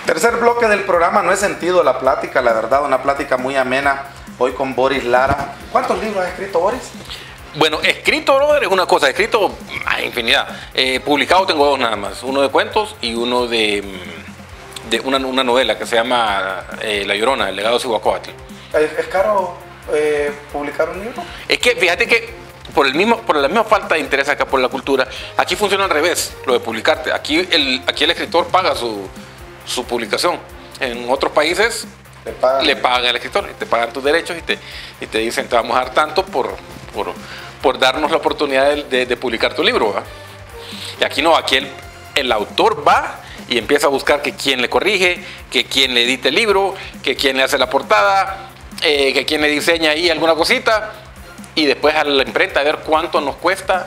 Tercer bloque del programa. No he sentido la plática, la verdad, una plática muy amena hoy con Boris Lara. ¿Cuántos libros ha escrito Boris? Bueno, escrito, brother, es una cosa, escrito infinidad. Publicado tengo dos nada más, uno de cuentos y uno de una novela que se llama La Llorona, el legado de Cihuacóatl. ¿Es caro publicar un libro? Es que fíjate que por la misma falta de interés acá por la cultura, aquí funciona al revés, lo de publicarte. Aquí el escritor paga su publicación. En otros países le pagan al escritor, te pagan tus derechos y te dicen te vamos a dar tanto por darnos la oportunidad de publicar tu libro, ¿verdad? Y aquí no, aquí el autor va y empieza a buscar que quién le corrige, que quién le edite el libro, que quién le hace la portada, que quién le diseña ahí alguna cosita, y después a la imprenta a ver cuánto nos cuesta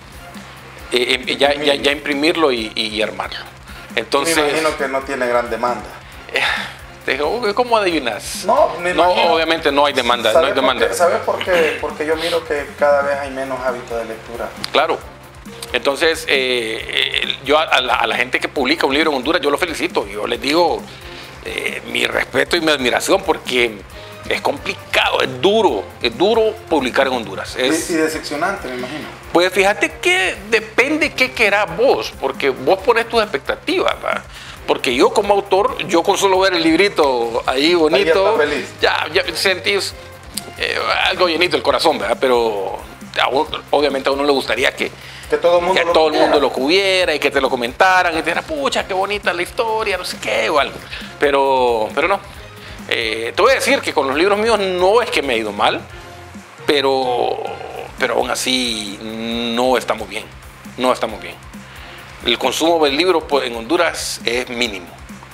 ya imprimirlo y armarlo. Entonces, me imagino que no tiene gran demanda. ¿Cómo adivinas? No, obviamente no hay demanda. ¿Sabes por qué? Porque yo miro que cada vez hay menos hábito de lectura. Claro. Entonces, yo a la gente que publica un libro en Honduras, yo lo felicito. Yo les digo mi respeto y mi admiración porque es complicado, es duro publicar en Honduras. Y decepcionante, me imagino. Pues fíjate que depende qué querás vos, porque vos pones tus expectativas, ¿va? Porque yo como autor, yo con solo ver el librito ahí bonito, ahí ya sentís algo llenito el corazón, ¿verdad? Pero obviamente a uno le gustaría que todo el mundo lo cubriera y que te lo comentaran y te dijeran, pucha, qué bonita la historia, no sé qué o algo. Pero no. Te voy a decir que con los libros míos no es que me ha ido mal, pero aún así no estamos bien. No estamos bien. El consumo del libro en Honduras es mínimo,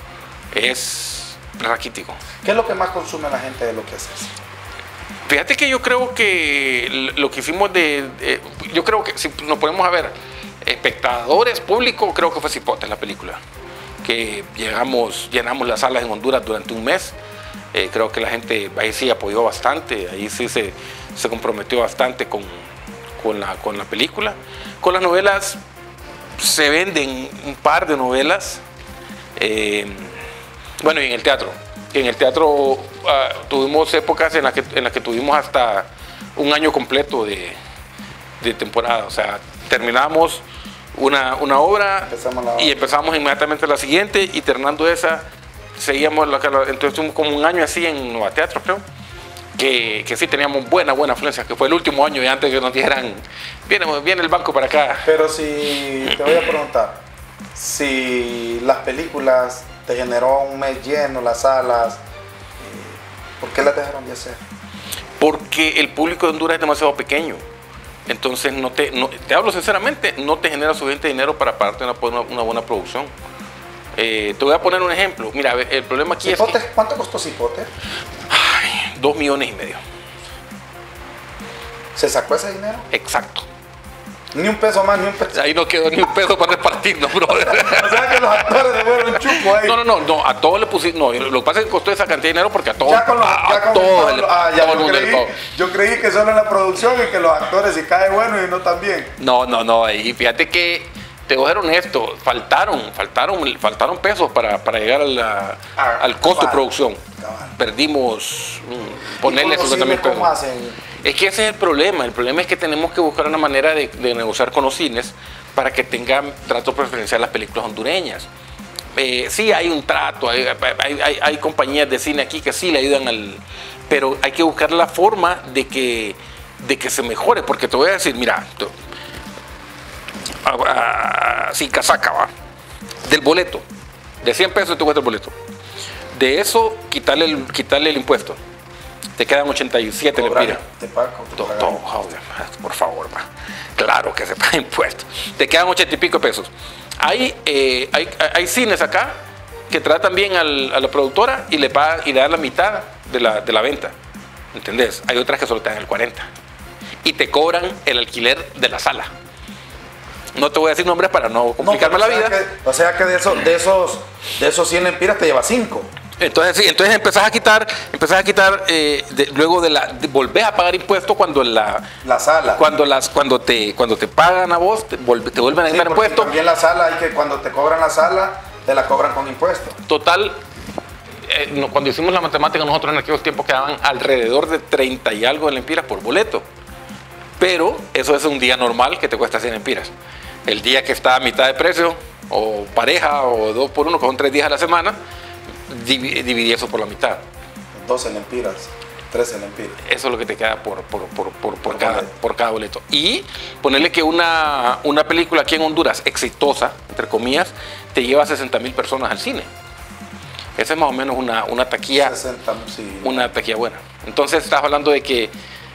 es raquítico. ¿Qué es lo que más consume la gente de lo que haces? Fíjate que yo creo que lo que hicimos yo creo que si nos ponemos a ver espectadores, público, creo que fue Cipote la película, que llenamos las salas en Honduras durante un mes. Creo que la gente ahí sí apoyó bastante, ahí sí se comprometió bastante con la película. Con las novelas se venden un par de novelas, bueno, y en el teatro. En el teatro tuvimos épocas en las que tuvimos hasta un año completo de temporada. O sea, terminamos una obra y empezamos inmediatamente la siguiente, y terminando esa, seguíamos entonces tuvimos como un año así en Nueva Teatro, creo, que sí teníamos buena afluencia, que fue el último año y antes que nos dijeran, viene el banco para acá. Pero si te voy a preguntar, si las películas te generó un mes lleno, las salas, ¿por qué las dejaron de hacer? Porque el público de Honduras es demasiado pequeño. Entonces, te hablo sinceramente, no te genera suficiente dinero para pagarte una buena producción. Te voy a poner un ejemplo. Mira, el problema aquí ¿Cipote? es que... ¿Cuánto costó Cipote? 2,5 millones. ¿Se sacó ese dinero? Exacto. Ni un peso más, ni un peso. Ahí no quedó ni un peso para repartirnos, brother. O sea que los actores se fueron chupo ahí. No, a todos le pusieron. No, lo que pasa es que costó esa cantidad de dinero porque a todos. Yo creí que solo en la producción y que los actores si cae bueno y no tan bien. No, y fíjate que te voy a ser honesto, faltaron pesos para llegar al costo de producción. Perdimos ponerle 50,000 pesos. ¿Cómo hacen? Es que ese es el problema es que tenemos que buscar una manera de negociar con los cines para que tengan trato preferencial las películas hondureñas. Sí hay un trato, hay compañías de cine aquí que sí le ayudan pero hay que buscar la forma de que se mejore, porque te voy a decir, mira, sí, casaca, va, del boleto, de 100 pesos te cuesta el boleto, de eso quitarle el impuesto, te quedan 87 lempiras. Por favor, va. Claro que se paga impuestos. Te quedan 80 y pico pesos. Hay cines acá que tratan bien a la productora y le dan la mitad de la venta. ¿Entendés? Hay otras que solo te dan el 40%. Y te cobran el alquiler de la sala. No te voy a decir nombres para no complicarme la vida. O sea que de esos 100 lempiras te lleva 5. Entonces sí, empezás a quitar, luego volvés a pagar impuestos cuando la sala. Cuando te pagan a vos, te vuelven a quitar impuestos. También la sala, hay que cuando te cobran la sala, te la cobran con impuestos. Total, cuando hicimos la matemática nosotros en aquellos tiempos quedaban alrededor de 30 y algo de lempiras por boleto. Pero eso es un día normal que te cuesta 100 lempiras. El día que está a mitad de precio, o pareja, o 2 por 1, que son 3 días a la semana, dividí eso por la mitad. 12 lempiras, 13 lempiras. Eso es lo que te queda por cada boleto. Y ponerle que una película aquí en Honduras, exitosa, entre comillas, te lleva a 60,000 personas al cine. Esa es más o menos una taquilla, 60, sí. una taquilla buena. Entonces estás hablando de que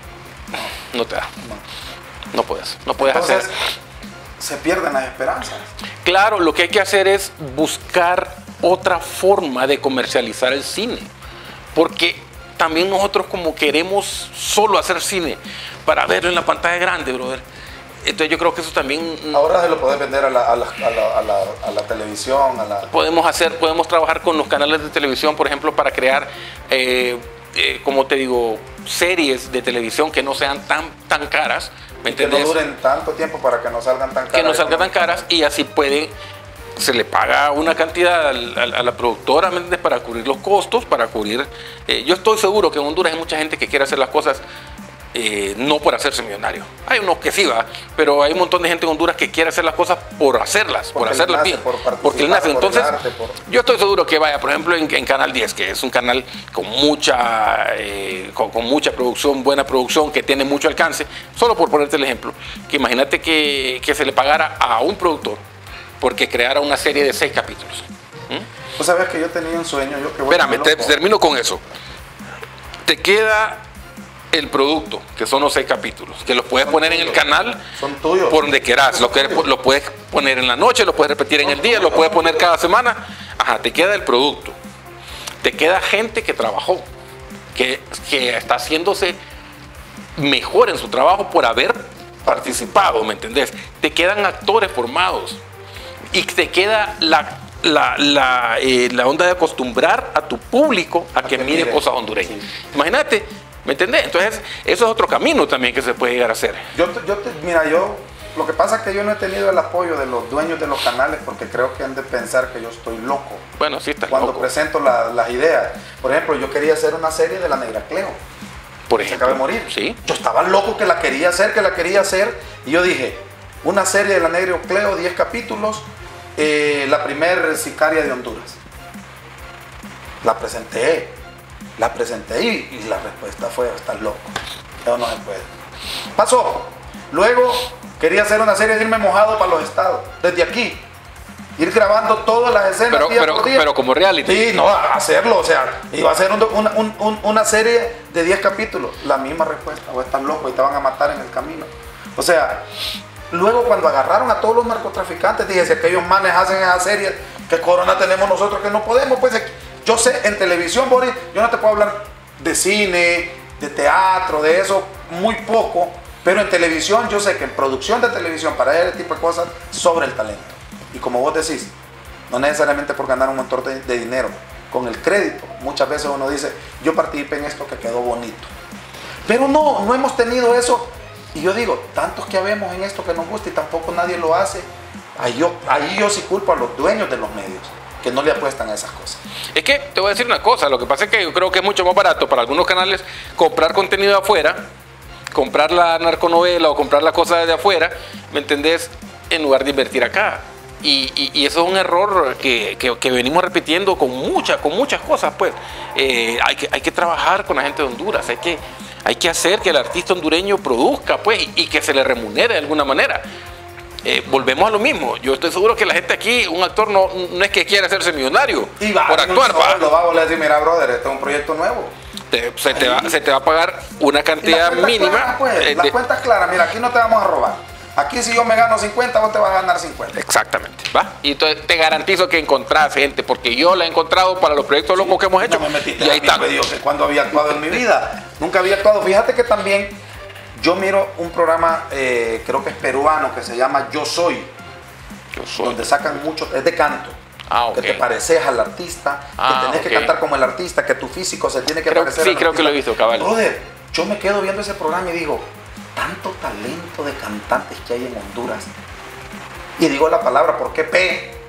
no te da. No puedes Entonces, hacer. se pierden las esperanzas. Claro, lo que hay que hacer es buscar otra forma de comercializar el cine. Porque también nosotros como queremos solo hacer cine para verlo en la pantalla grande, brother. Entonces yo creo que eso también... Ahora se lo puedes vender a la televisión, Podemos trabajar con los canales de televisión, por ejemplo, para crear, como te digo, series de televisión que no sean tan caras. ¿Me entiendes? Que no duren tanto tiempo para que no salgan tan caras. Que no salgan tan caras y así se le paga una cantidad a la productora, ¿me entiendes? Para cubrir los costos, para cubrir... yo estoy seguro que en Honduras hay mucha gente que quiere hacer las cosas no por hacerse millonario. Hay unos que sí va, pero hay un montón de gente en Honduras que quiere hacer las cosas por hacerlas, por hacerlas bien. Porque él nace. Entonces, yo estoy seguro que vaya, por ejemplo, en Canal 10, que es un canal con mucha producción, buena producción, que tiene mucho alcance, solo por ponerte el ejemplo, que imagínate que se le pagara a un productor porque creara una serie de 6 capítulos. Tú sabes que yo tenía un sueño. Espérame, termino con eso. Te queda el producto, que son los 6 capítulos, que los puedes poner en el canal, son tuyos, por donde quieras, lo puedes poner en la noche, lo puedes repetir en el día, lo puedes poner cada semana. Ajá, te queda el producto, te queda gente que trabajó, que está haciéndose mejor en su trabajo por haber participado, ¿me entendés? Te quedan actores formados y te queda la onda de acostumbrar a tu público a que mire cosas hondureñas. Sí. Imagínate, ¿me entendés? Entonces, eso es otro camino también que se puede llegar a hacer. Mira, lo que pasa es que yo no he tenido el apoyo de los dueños de los canales porque creo que han de pensar que yo estoy loco. Bueno, sí estás cuando loco. Presento las ideas. Por ejemplo, yo quería hacer una serie de la Negra Cleo. Por ejemplo. Se acaba de morir. Sí. Yo estaba loco que la quería hacer, y yo dije, una serie de la Negra Cleo, 10 capítulos, la primer sicaria de Honduras. La presenté y la respuesta fue, estás loco, eso no se puede. Pasó. Luego quería hacer una serie de irme mojado para los estados, desde aquí, ir grabando todas las escenas día por día. Pero como reality. Sí, no, hacerlo, o sea, iba a hacer una serie de 10 capítulos, la misma respuesta, o estás loco y te van a matar en el camino. O sea, luego cuando agarraron a todos los narcotraficantes, dije, si aquellos manes hacen esa serie, ¿qué corona tenemos nosotros que no podemos? Pues yo sé, en televisión, Boris, yo no te puedo hablar de cine, de teatro, de eso, muy poco, pero en televisión yo sé que en producción de televisión, para ese tipo de cosas, sobra el talento. Y como vos decís, no necesariamente por ganar un montón de dinero, con el crédito, muchas veces uno dice, yo participé en esto que quedó bonito. Pero no hemos tenido eso. Y yo digo, tantos que habemos en esto que nos gusta y tampoco nadie lo hace. Ahí yo sí culpo a los dueños de los medios, que no le apuestan a esas cosas. Es que te voy a decir una cosa, lo que pasa es que yo creo que es mucho más barato para algunos canales comprar contenido de afuera, comprar la narconovela o comprar la cosa de afuera, ¿me entendés? En lugar de invertir acá. Y eso es un error que venimos repitiendo con muchas cosas, pues. Hay que trabajar con la gente de Honduras, hay que hacer que el artista hondureño produzca, pues, y que se le remunere de alguna manera. Volvemos a lo mismo. Yo estoy seguro que la gente aquí, un actor no es que quiera hacerse millonario por actuar. Lo va a volver a decir, mira, brother, este es un proyecto nuevo. Se te va a pagar una cantidad mínima. Clara, pues, las cuentas claras, mira, aquí no te vamos a robar. Aquí si yo me gano 50, vos te vas a ganar 50. Exactamente, ¿va? Y entonces te garantizo que encontrás gente, porque yo la he encontrado para los proyectos locos que hemos hecho. No me metiste y ahí está. Que cuando había actuado en mi vida. Nunca había actuado. Fíjate que también yo miro un programa, creo que es peruano, que se llama Yo Soy. Donde sacan mucho, es de canto. Okay. Que te pareces al artista, que tenés que cantar como el artista, que tu físico se tiene que parecer al artista. Sí, creo que lo he visto, cabal. Brother, yo me quedo viendo ese programa y digo, tanto talento de cantantes que hay en Honduras. Y digo la palabra, ¿por qué P?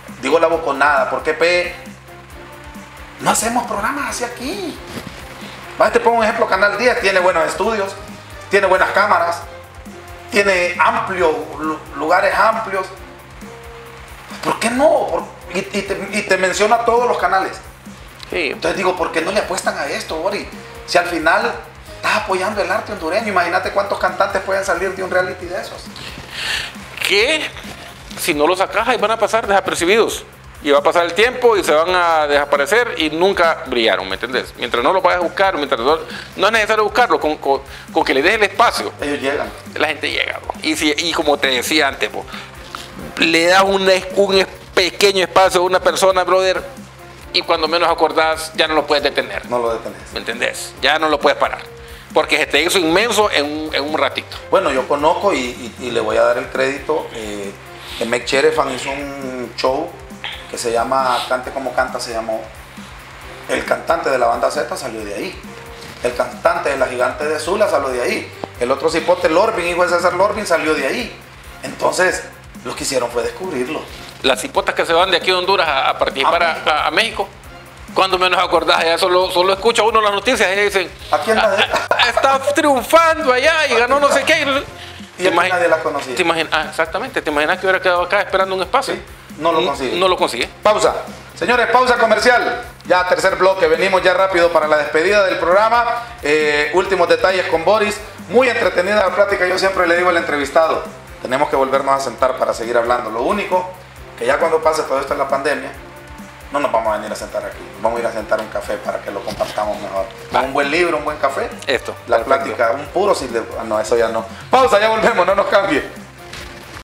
digo la boconada, porque no hacemos programas así aquí. Te pongo un ejemplo, Canal 10 tiene buenos estudios, tiene buenas cámaras, tiene lugares amplios. ¿Por qué no? Y te menciono a todos los canales. Sí. Entonces digo, ¿por qué no le apuestan a esto, Bori? Si al final estás apoyando el arte hondureño, imagínate cuántos cantantes pueden salir de un reality de esos. Que si no los sacas, ahí van a pasar desapercibidos. Y va a pasar el tiempo y se van a desaparecer y nunca brillaron, ¿me entendés? Mientras no los vayas a buscar, mientras no es necesario buscarlo, con que le des el espacio. Ellos llegan. La gente llega, bro. Y como te decía antes, bro, le das un pequeño espacio a una persona, brother, y cuando menos acordás, ya no lo puedes detener. No lo detenés. ¿Me entendés? Ya no lo puedes parar. Porque se te hizo inmenso en un ratito. Bueno, yo conozco y le voy a dar el crédito. Meg Cherefan hizo un show que se llama Cante como canta, se llamó. El cantante de la banda Z salió de ahí. El cantante de la Gigante de Sula salió de ahí. El otro cipote Lorbin, hijo de César Lorbin, salió de ahí. Entonces, lo que hicieron fue descubrirlo. Las cipotas que se van de aquí de Honduras a participar a México, cuando menos acordás, ya solo escucha uno las noticias y dicen, ¿a quién está triunfando allá y ganó no sé qué? Y nadie la conocía. Exactamente, ¿te imaginas que hubiera quedado acá esperando un espacio? Sí, no lo consigue. No lo consigue. Pausa. Señores, pausa comercial. Ya tercer bloque, venimos ya rápido para la despedida del programa. Últimos detalles con Boris. Muy entretenida la plática, yo siempre le digo al entrevistado, tenemos que volvernos a sentar para seguir hablando. Lo único, que ya cuando pase todo esto en la pandemia, no nos vamos a venir a sentar aquí, vamos a ir a sentar un café para que lo compartamos mejor. Un buen libro, un buen café. Esto. La plática, un puro no, eso ya no. Pausa, ya volvemos, no nos cambie.